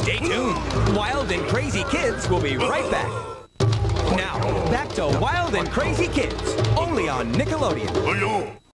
Stay tuned. Wild and Crazy Kids will be right back. Now, back to Wild and Crazy Kids, only on Nickelodeon.